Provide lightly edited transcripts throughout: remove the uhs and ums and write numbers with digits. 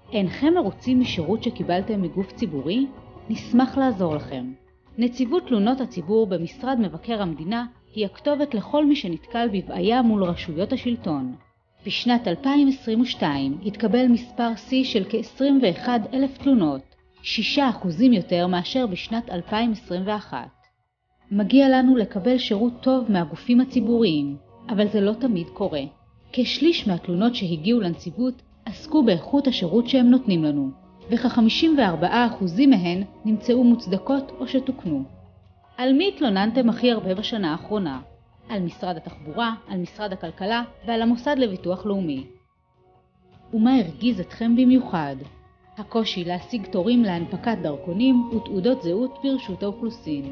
אינכם מרוצים משירות שקיבלתם מגוף ציבורי? נשמח לעזור לכם. נציבות תלונות הציבור במשרד מבקר המדינה היא הכתובת לכל מי שנתקל בבעיה מול רשויות השלטון. בשנת 2022 התקבל מספר שיא של כ-21,000 תלונות, 6% יותר מאשר בשנת 2021. מגיע לנו לקבל שירות טוב מהגופים הציבוריים, אבל זה לא תמיד קורה. כשליש מהתלונות שהגיעו לנציבות עסקו באיכות השירות שהם נותנים לנו, וכ-54% מהן נמצאו מוצדקות או שתוקנו. על מי התלוננתם הכי הרבה בשנה האחרונה? על משרד התחבורה, על משרד הכלכלה ועל המוסד לביטוח לאומי. ומה הרגיז אתכם במיוחד? הקושי להשיג תורים להנפקת דרכונים ותעודות זהות ברשות האוכלוסין.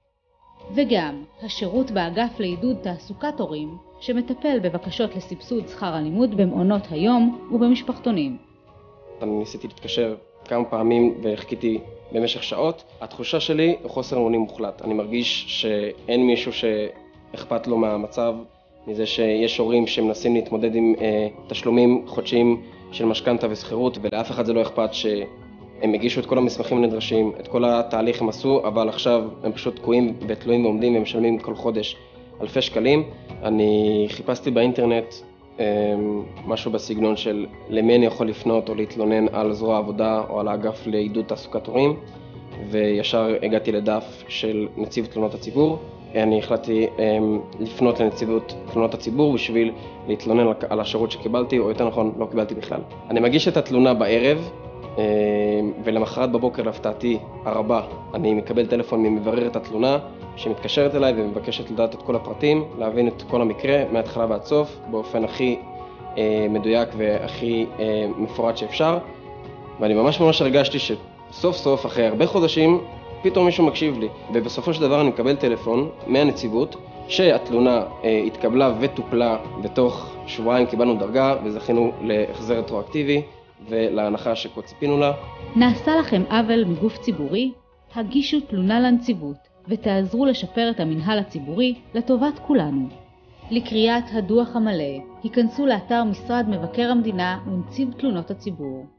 וגם השירות באגף לעידוד תעסוקת הורים, שמטפל בבקשות לסבסוד שכר הלימוד במעונות היום ובמשפחתונים. אני ניסיתי להתקשר כמה פעמים וחיכיתי במשך שעות. התחושה שלי היא חוסר אונים מוחלט. אני מרגיש שאין מישהו שאכפת לו מהמצב, מזה שיש הורים שמנסים להתמודד עם תשלומים חודשיים של משכנתה ושכירות, ולאף אחד זה לא אכפת שהם הגישו את כל המסמכים הנדרשים, את כל התהליך הם עשו, אבל עכשיו הם פשוט תקועים ותלויים ועומדים ומשלמים כל חודש אלפי שקלים. אני חיפשתי באינטרנט משהו בסגנון של למי אני יכול לפנות או להתלונן על זרוע העבודה או על האגף לעידוד תעסוקת הורים, וישר הגעתי לדף של נציב תלונות הציבור. אני החלטתי לפנות לנציבות תלונות הציבור בשביל להתלונן על השירות שקיבלתי, או יותר נכון לא קיבלתי בכלל. אני מגיש את התלונה בערב, ולמחרת בבוקר להפתעתי הרבה אני מקבל טלפון ממבררת התלונה שמתקשרת אליי ומבקשת לדעת את כל הפרטים, להבין את כל המקרה מההתחלה ועד סוף באופן הכי מדויק והכי מפורט שאפשר. ואני ממש הרגשתי שסוף סוף אחרי הרבה חודשים פתאום מישהו מקשיב לי, ובסופו של דבר אני מקבל טלפון מהנציבות שהתלונה התקבלה וטופלה, בתוך שבועיים קיבלנו דרגה וזכינו להחזר רטרואקטיבי ולהנחה שכה ציפינו לה. נעשה לכם עוול מגוף ציבורי? הגישו תלונה לנציבות ותעזרו לשפר את המנהל הציבורי לטובת כולנו. לקריאת הדוח המלא, היכנסו לאתר משרד מבקר המדינה ונציב תלונות הציבור.